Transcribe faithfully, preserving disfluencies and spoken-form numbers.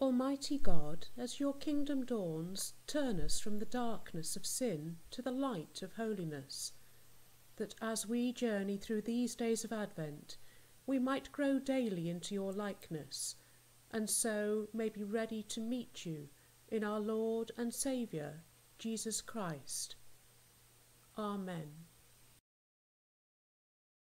Almighty God, as your kingdom dawns, turn us from the darkness of sin to the light of holiness, that as we journey through these days of Advent, we might grow daily into your likeness, and so may be ready to meet you in our Lord and Saviour, Jesus Christ. Amen.